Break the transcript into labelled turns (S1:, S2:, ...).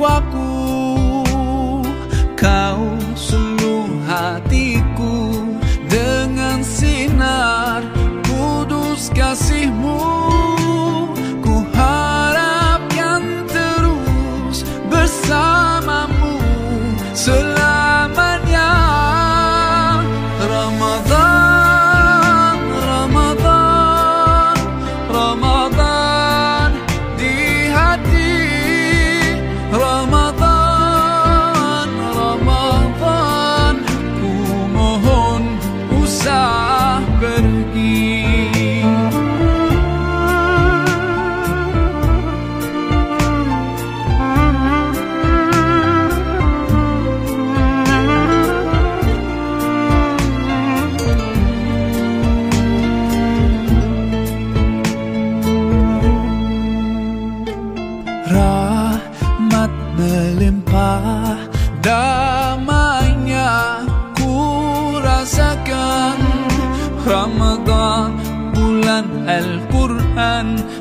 S1: jiwaku, kau sungguh hatiku. Dengan sinar kudus kasih-Mu, ku harapkan terus bersama-Mu selamanya. Ramadan, Ramadan, Ramadan di hati. Ramadan, Ramadan, ku mohon usah pergi. Rahmat melimpah, damainya ku rasakan. Ramadan bulan Al-Quran,